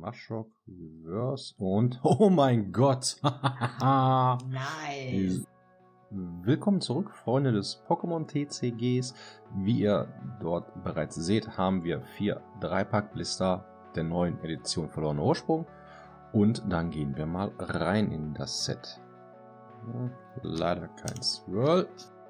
Maschok, Reverse und oh mein Gott! Nice! Willkommen zurück, Freunde des Pokémon TCGs. Wie ihr dort bereits seht, haben wir 4 3-Pack-Blister der neuen Edition Verlorener Ursprung. Und dann gehen wir mal rein in das Set. Leider kein Swirl.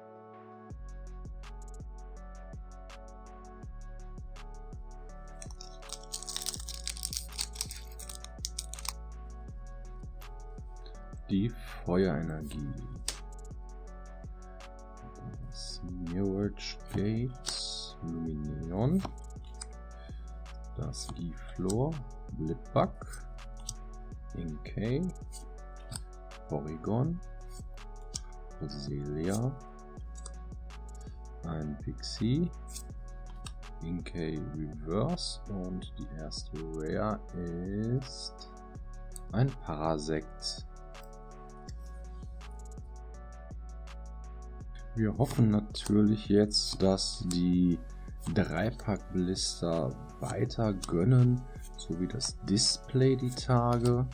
Die Feuerenergie. Das Mirage Gate, Lumineon. Das Giflor, Blipbug, Inkay, Porygon, Roselia, ein Pixie, Inkay Reverse und die erste Rare ist ein Parasect. Wir hoffen natürlich jetzt, dass die 3-Pack-Blister weiter gönnen, so wie das Display die Tage.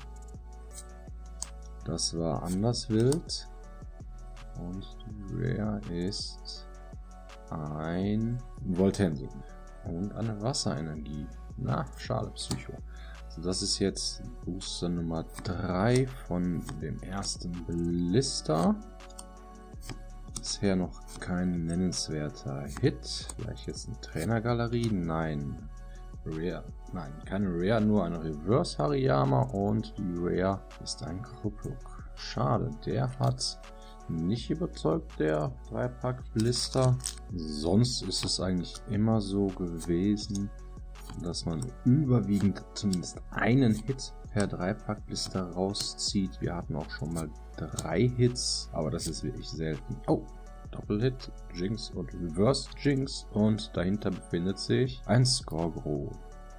Das war anders wild. Und die Rare ist ein Voltenso und eine Wasserenergie. Na, schade, Psycho. Also das ist jetzt Booster Nummer 3 von dem ersten Blister. Bisher noch kein nennenswerter Hit. Vielleicht jetzt eine Trainergalerie? Nein. Rare. Nein, keine Rare, nur eine Reverse Hariyama und die Rare ist ein Kruppluk. Schade, der hat nicht überzeugt, der 3-Pack-Blister. Sonst ist es eigentlich immer so gewesen, dass man überwiegend zumindest einen Hit per 3-Pack-Blister rauszieht. Wir hatten auch schon mal 3 Hits, aber das ist wirklich selten. Oh, Doppelhit, Jinx und Reverse Jinx und dahinter befindet sich ein Skorgro.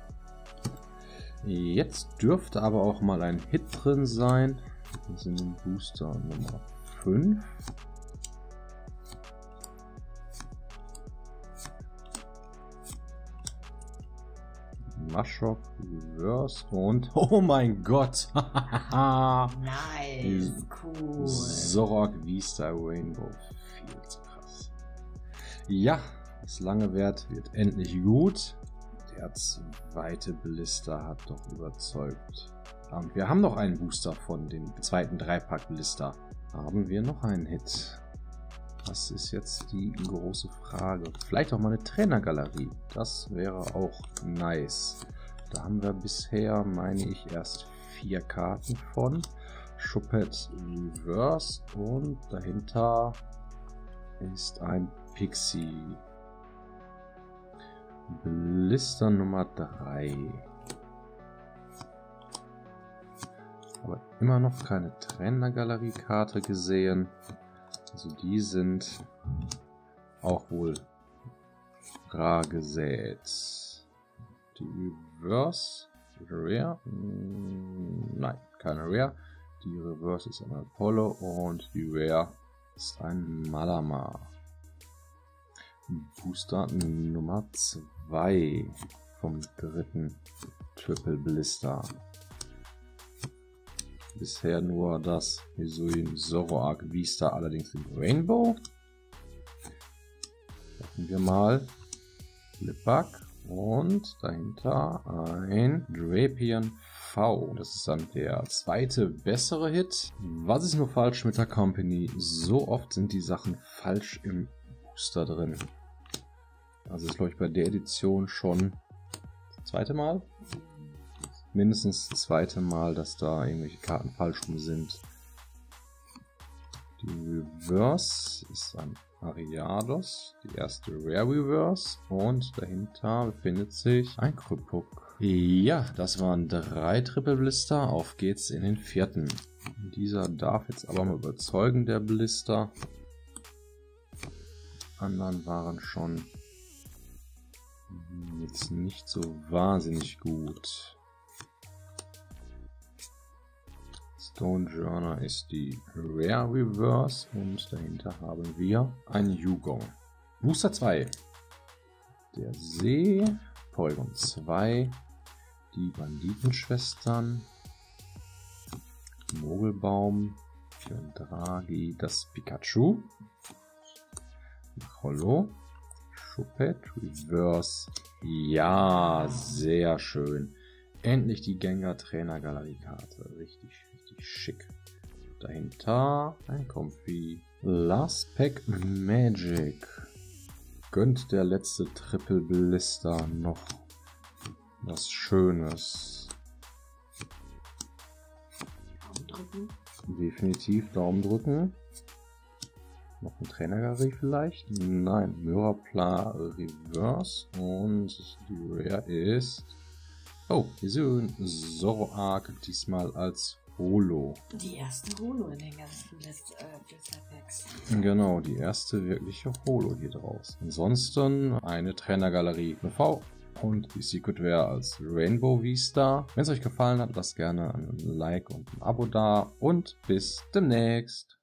Jetzt dürfte aber auch mal ein Hit drin sein. Wir sind im Booster Nummer 5. Maschok, Reverse und oh mein Gott! Nice, cool. Zoroark V-Star Rainbow. Viel zu krass. Ja, das lange Wert wird endlich gut. Der zweite Blister hat doch überzeugt. Und wir haben noch einen Booster von dem zweiten 3-Pack-Blister. Haben wir noch einen Hit? Das ist jetzt die große Frage. Vielleicht auch mal eine Trainergalerie. Das wäre auch nice. Da haben wir bisher, meine ich, erst 4 Karten von. Shuppet Reverse und dahinter ist ein Pixie. Blister Nummer 3. Aber immer noch keine Trainergalerie-Karte gesehen. Also die sind auch wohl rar gesät. Die Reverse, Rare? Nein, keine Rare. Die Reverse ist ein Apollo und die Rare ist ein Malamar. Booster Nummer 2 vom dritten Triple Blister. Bisher nur das Hisuian Zoroark V-Star, allerdings im Rainbow. Gucken wir mal. Blipbug und dahinter ein Drapion V. Das ist dann der zweite bessere Hit. Was ist nur falsch mit der Company? So oft sind die Sachen falsch im Booster drin. Also ist, glaube ich, bei der Edition schon das zweite Mal. Mindestens das zweite Mal, dass da irgendwelche Karten falsch rum sind. Die Reverse ist ein Ariados, die erste Rare Reverse und dahinter befindet sich ein Kruppluk. Ja, das waren 3 Triple Blister, auf geht's in den 4. Dieser darf jetzt aber mal überzeugen, der Blister. Die anderen waren schon jetzt nicht so wahnsinnig gut. Stone Journal ist die Rare Reverse und dahinter haben wir einen Yugong. Booster 2. Der See, Porygon 2, Die Banditenschwestern. Mogelbaum. Für Draghi das Pikachu. Holo. Choupette. Reverse. Ja, sehr schön. Endlich die Gengar Trainer Galerie Karte. Richtig, richtig schick. Dahinter ein Comfy. Last Pack Magic. Gönnt der letzte Triple Blister noch was Schönes. Daumen drücken. Definitiv Daumen drücken. Noch ein Trainergalerie vielleicht? Nein, Myrapla Reverse. Und die Rare ist... Oh, wir sehen Zoroark diesmal als Holo. Die erste Holo in den ganzen Blister-Packs. Genau, die erste wirkliche Holo hier draus. Ansonsten eine Trainergalerie V und die Secret Rare als Rainbow V-Star. Wenn es euch gefallen hat, lasst gerne ein Like und ein Abo da und bis demnächst.